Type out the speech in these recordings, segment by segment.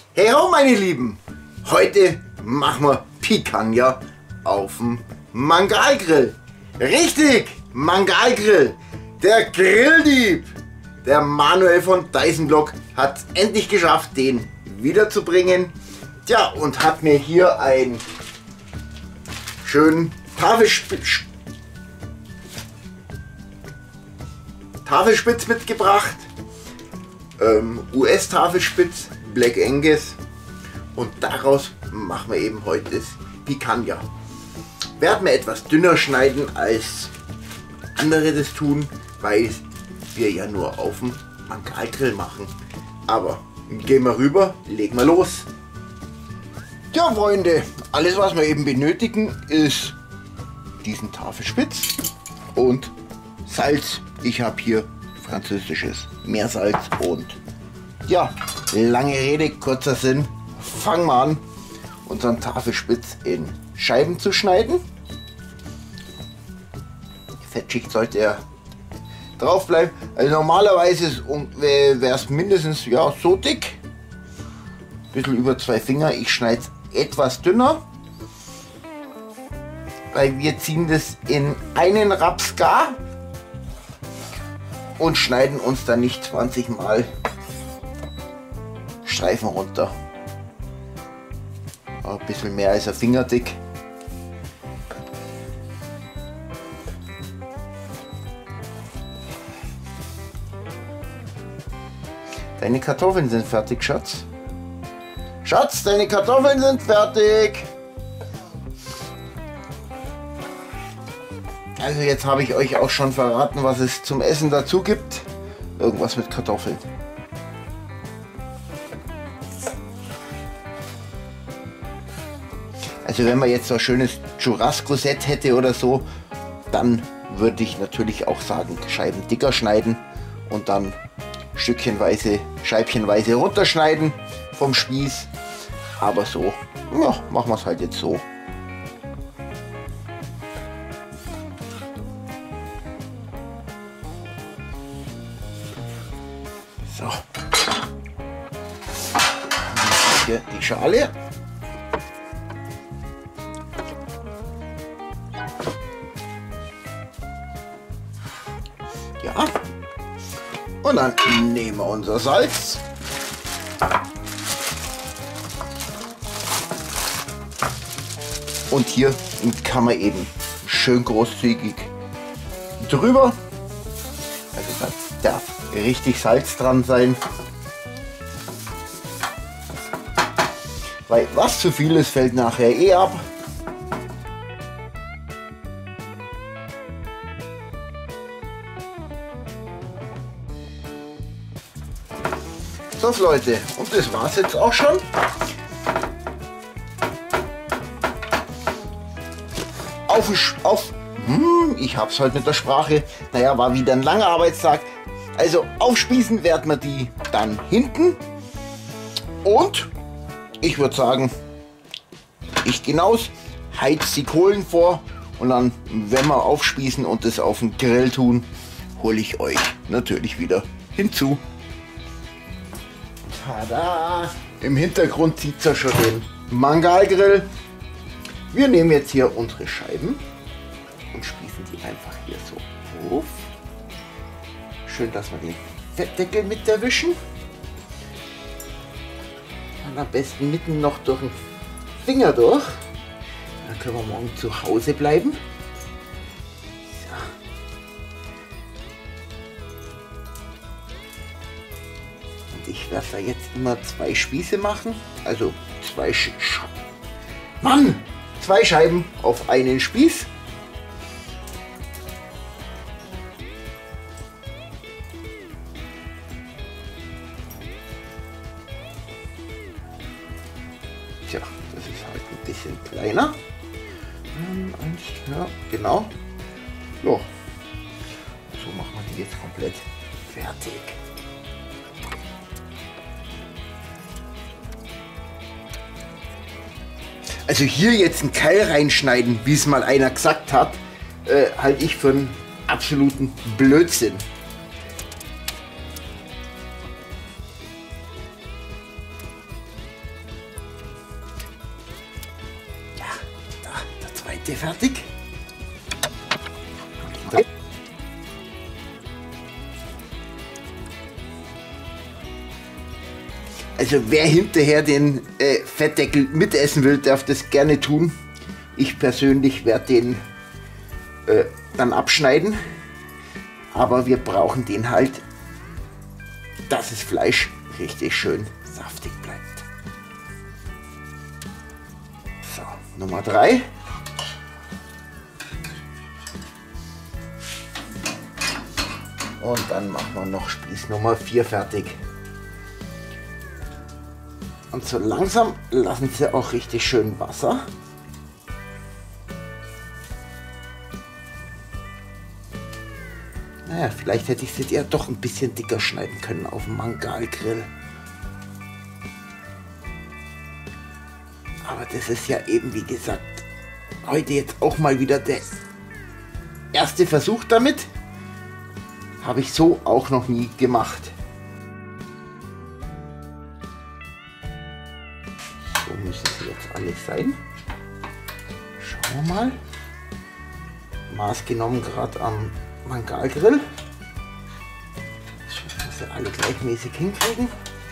Hey ho meine Lieben, heute machen wir Picanha auf dem Mangalgrill. Richtig, Mangalgrill. Der Grilldieb, der Manuel von Deisenblock, hat es endlich geschafft, den wiederzubringen. Tja, und hat mir hier einen schönen Tafelspitz mitgebracht. US-Tafelspitz, Black Angus, und daraus machen wir eben heute das Picanha. Werden wir etwas dünner schneiden als andere das tun, weil wir ja nur auf dem Mangalgrill machen. Aber gehen wir rüber, legen wir los. Ja Freunde, alles was wir eben benötigen ist diesen Tafelspitz und Salz. Ich habe hier französisches Meersalz und ja, lange Rede, kurzer Sinn, fangen wir an, unseren Tafelspitz in Scheiben zu schneiden. Die Fettschicht sollte ja drauf bleiben. Also normalerweise wäre es mindestens ja, so dick, ein bisschen über 2 Finger. Ich schneide es etwas dünner, weil wir ziehen das in einen Raps gar und schneiden uns dann nicht 20 Mal Streifen runter. Ein bisschen mehr als ein Finger dick. Deine Kartoffeln sind fertig, Schatz. Schatz, deine Kartoffeln sind fertig. Also jetzt habe ich euch auch schon verraten, was es zum Essen dazu gibt. Irgendwas mit Kartoffeln. Also wenn man jetzt so ein schönes Churrasco-Set hätte oder so, dann würde ich natürlich auch sagen, Scheiben dicker schneiden und dann stückchenweise, scheibchenweise runterschneiden vom Spieß. Aber so, ja, machen wir es halt jetzt so. So. Hier die Schale. Ja. Und dann nehmen wir unser Salz. Und hier kann man eben schön großzügig drüber. Also da darf richtig Salz dran sein. Weil was zu viel ist, fällt nachher eh ab. So Leute, und das war's jetzt auch schon. Ich hab's heute mit der Sprache. Naja, war wieder ein langer Arbeitstag. Also aufspießen werden wir die dann hinten. Und ich würde sagen, ich gehe hinaus, heiz die Kohlen vor und dann, wenn wir aufspießen und das auf den Grill tun, hole ich euch natürlich wieder hinzu. Tada! Im Hintergrund sieht es ja schon den Mangalgrill. Wir nehmen jetzt hier unsere Scheiben und spießen die einfach hier so auf. Schön, dass wir den Fettdeckel mit erwischen. Und am besten mitten noch durch den Finger durch. Dann können wir morgen zu Hause bleiben. So. Und ich werde da jetzt immer 2 Spieße machen. Also 2 2 Scheiben auf einen Spieß. Tja, das ist halt ein bisschen kleiner. Ja, genau. Ja. So machen wir die jetzt komplett fertig. Also hier jetzt einen Keil reinschneiden, wie es mal einer gesagt hat, halte ich für einen absoluten Blödsinn. fertig. Also wer hinterher den Fettdeckel mitessen will, darf das gerne tun. Ich persönlich werde den dann abschneiden. Aber wir brauchen den halt, dass das Fleisch richtig schön saftig bleibt. So, Nummer 3. Und dann machen wir noch Spieß Nummer 4 fertig. Und so langsam lassen sie auch richtig schön Wasser. Naja, vielleicht hätte ich sie ja doch ein bisschen dicker schneiden können auf dem Mangalgrill. Aber das ist ja eben, wie gesagt, heute jetzt auch mal wieder der erste Versuch damit. Habe ich so auch noch nie gemacht. So müssen sie jetzt alle sein. Schauen wir mal. Maß genommen gerade am Mangalgrill. Schauen, dass wir alle gleichmäßig hinkriegen.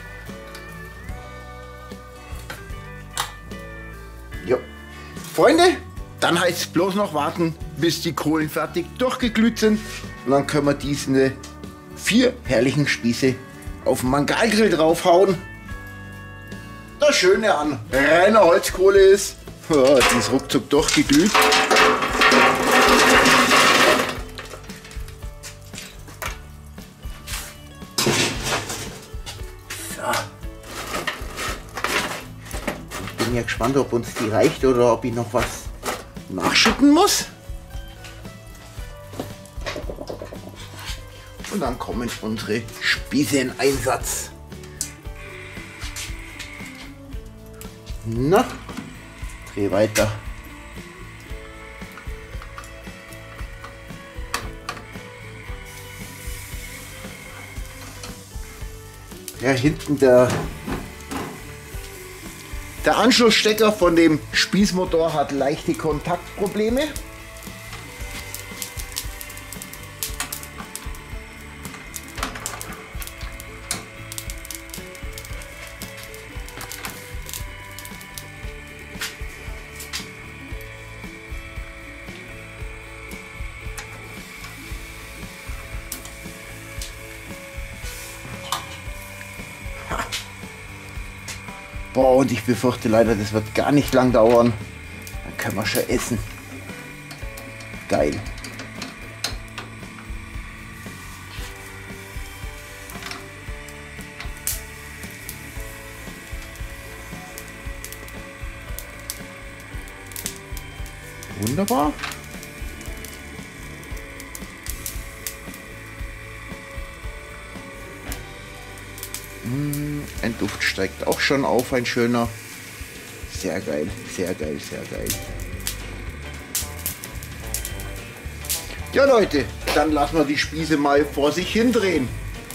Jo. Freunde, dann heißt es bloß noch warten, bis die Kohlen fertig durchgeglüht sind. Und dann können wir diese 4 herrlichen Spieße auf den Mangalgrill draufhauen. Das Schöne an reiner Holzkohle ist, die ist ruckzuck durchgeglüht. So. Ich bin ja gespannt, ob uns die reicht oder ob ich noch was nachschütten muss. Und dann kommen unsere Spieße in Einsatz. Na, dreh weiter. Ja, hinten der Anschlussstecker von dem Spießmotor hat leichte Kontaktprobleme. Boah, und ich befürchte leider, das wird gar nicht lang dauern. Dann können wir schon essen. Geil. Wunderbar. Ein Duft steigt auch schon auf, ein schöner. Sehr geil, sehr geil, sehr geil. Ja Leute, dann lassen wir die Spieße mal vor sich hindrehen.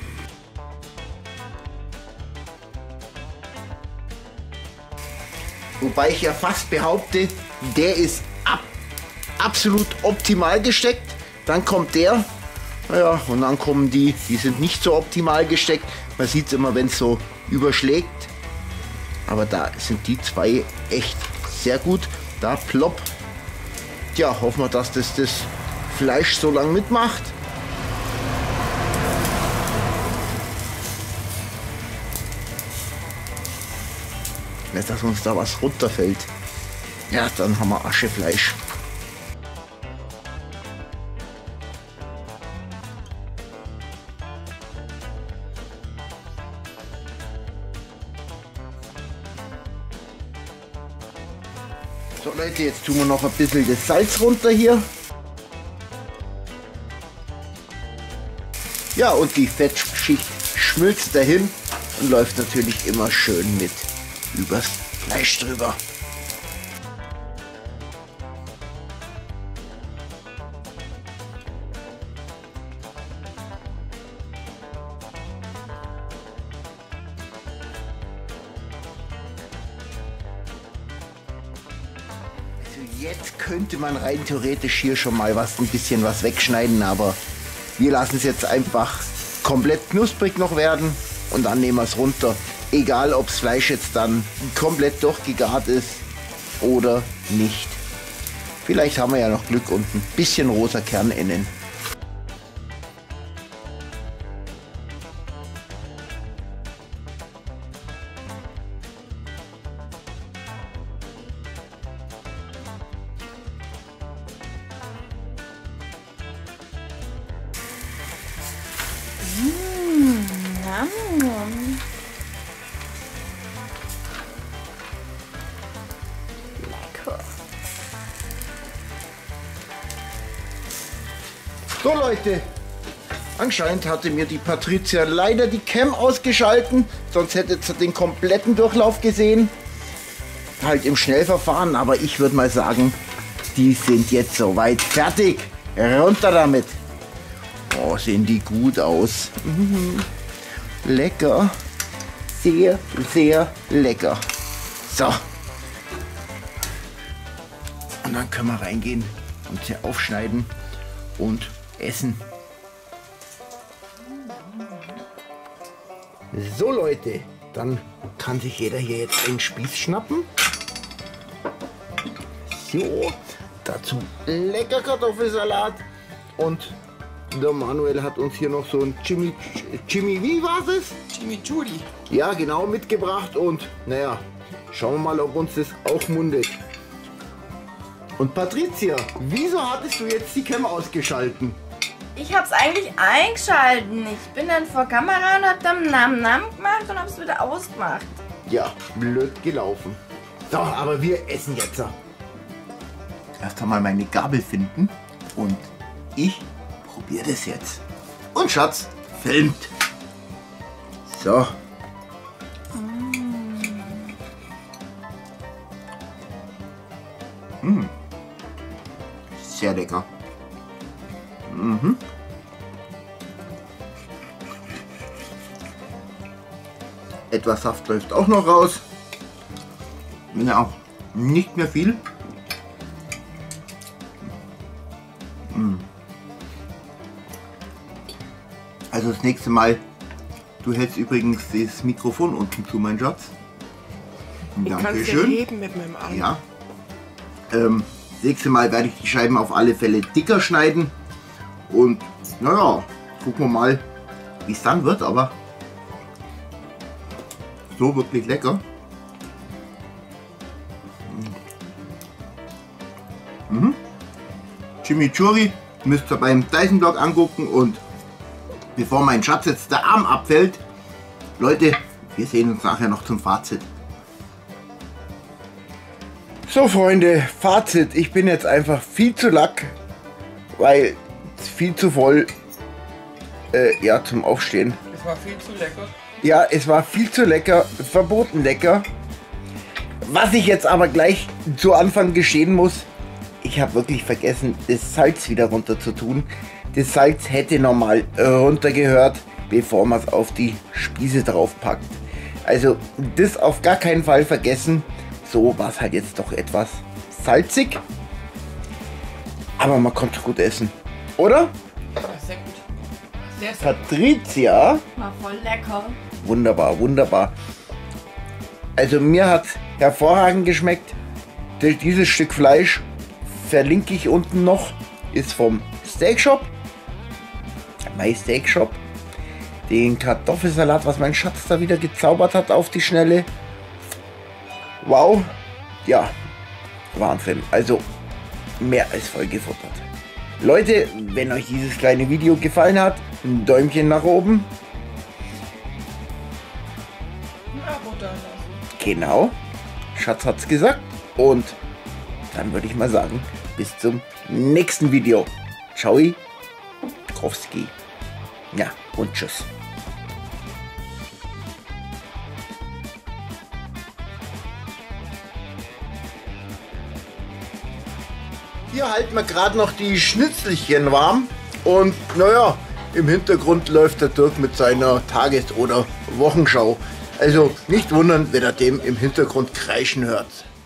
Wobei ich ja fast behaupte, der ist absolut optimal gesteckt. Dann kommt der. Naja, und dann kommen die sind nicht so optimal gesteckt. Man sieht es immer, wenn es so überschlägt. Aber da sind die zwei echt sehr gut. Da plopp. Ja, hoffen wir, dass das Fleisch so lang mitmacht. Nicht, dass uns da was runterfällt. Ja, dann haben wir Aschefleisch. So Leute, jetzt tun wir noch ein bisschen das Salz runter hier. Ja, und die Fettschicht schmilzt dahin und läuft natürlich immer schön mit übers Fleisch drüber. Jetzt könnte man rein theoretisch hier schon mal ein bisschen was wegschneiden, aber wir lassen es jetzt einfach komplett knusprig noch werden und dann nehmen wir es runter. Egal, ob das Fleisch jetzt dann komplett durchgegart ist oder nicht. Vielleicht haben wir ja noch Glück und ein bisschen rosa Kern innen. Lecker. So Leute, anscheinend hatte mir die Patricia leider die Cam ausgeschalten, sonst hättet ihr den kompletten Durchlauf gesehen. Halt im Schnellverfahren, aber ich würde mal sagen, die sind jetzt soweit fertig. Runter damit. Oh, sehen die gut aus. Lecker. Sehr, sehr lecker. So. Und dann können wir reingehen und sie aufschneiden und essen. So Leute, dann kann sich jeder hier jetzt einen Spieß schnappen. So, dazu lecker Kartoffelsalat und der Manuel hat uns hier noch so ein wie war es? Chimichurri. Ja, genau, mitgebracht und naja, schauen wir mal, ob uns das auch mundet. Und Patricia, wieso hattest du jetzt die Cam ausgeschalten? Ich hab's eigentlich eingeschalten. Ich bin dann vor Kamera und hab dann Nam gemacht und hab's wieder ausgemacht. Ja, blöd gelaufen. So, aber wir essen jetzt. Erst einmal meine Gabel finden und ich probiere das jetzt. Und Schatz, filmt. So. Sehr lecker. Etwas Saft läuft auch noch raus. Ja, nicht mehr viel. Also das nächste Mal, du hältst übrigens das Mikrofon unten zu, mein Schatz. Ich kann es ja heben mit meinem Arm. Ja. Das nächste Mal werde ich die Scheiben auf alle Fälle dicker schneiden. Und naja, gucken wir mal, wie es dann wird, aber so wirklich lecker. Chimichurri müsst ihr beim Dyson-Blog angucken und bevor mein Schatz jetzt der Arm abfällt, Leute, wir sehen uns nachher noch zum Fazit. So Freunde, Fazit, ich bin jetzt einfach viel zu lack, weil viel zu voll ja, zum Aufstehen. Es war viel zu lecker. Ja, es war viel zu lecker, verboten lecker. Was ich jetzt aber gleich zu Anfang gestehen muss, ich habe wirklich vergessen, das Salz wieder runter zu tun. Das Salz hätte normal runtergehört, bevor man es auf die Spieße drauf packt. Also das auf gar keinen Fall vergessen. So war es halt jetzt doch etwas salzig. Aber man konnte gut essen. Oder? Ja, sehr gut. Sehr, sehr gut. Patricia? War voll lecker. Wunderbar, wunderbar. Also mir hat hervorragend geschmeckt. Dieses Stück Fleisch verlinke ich unten noch. Ist vom Steak Shop. My Steak Shop. Den Kartoffelsalat, was mein Schatz da wieder gezaubert hat auf die Schnelle. Wow. Ja, Wahnsinn. Also mehr als voll gefuttert. Leute, wenn euch dieses kleine Video gefallen hat, ein Däumchen nach oben. Ein Abo da lassen. Genau, Schatz hat's gesagt. Und dann würde ich mal sagen, bis zum nächsten Video. Ciao, Kowski. Ja, und tschüss. Hier halten wir gerade noch die Schnitzelchen warm und naja, im Hintergrund läuft der Dirk mit seiner Tages- oder Wochenschau. Also nicht wundern, wenn er dem im Hintergrund kreischen hört.